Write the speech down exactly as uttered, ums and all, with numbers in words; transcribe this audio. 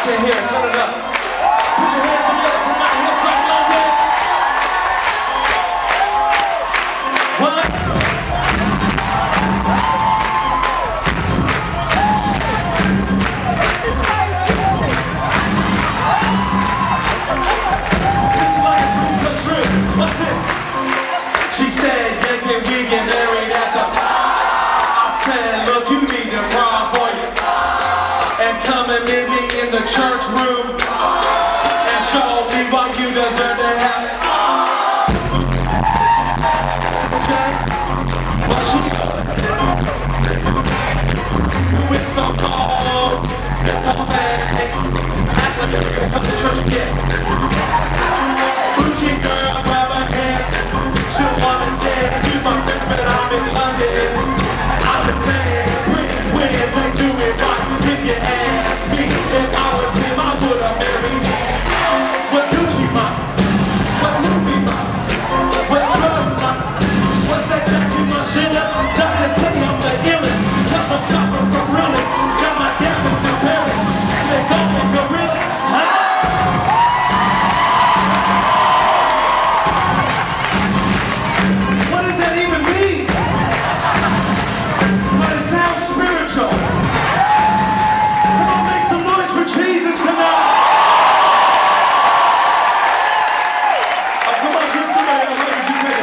can hear it. Turn it up. Put your hands together tonight. Hear something like that? What? This is like a dream come true. What's this? She said, yeah, can we get married at the... I said, look, you need to prom for you. And come and meet me in the church room.